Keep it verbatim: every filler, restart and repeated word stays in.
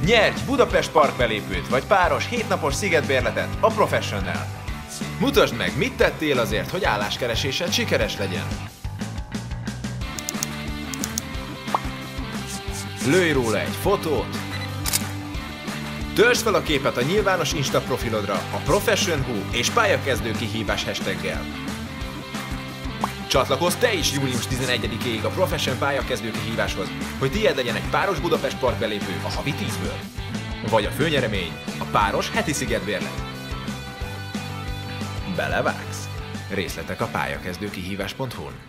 Nyerj Budapest Park belépőt, vagy páros hétnapos szigetbérletet a Professional. Mutasd meg, mit tettél azért, hogy álláskeresésed sikeres legyen. Lőj róla egy fotót. Töltsd fel a képet a nyilvános Insta profilodra a Profession.hu és pályakezdő kihívás hashtaggel. Csatlakozz te is június tizenegyedikéig a Profession pályakezdő kihíváshoz, hogy tiéd legyen egy páros Budapest Park belépő a havi tízből. Vagy a főnyeremény, a páros heti szigetbérlet. Belevágsz? Részletek a pályakezdő kihívás pont hu-n.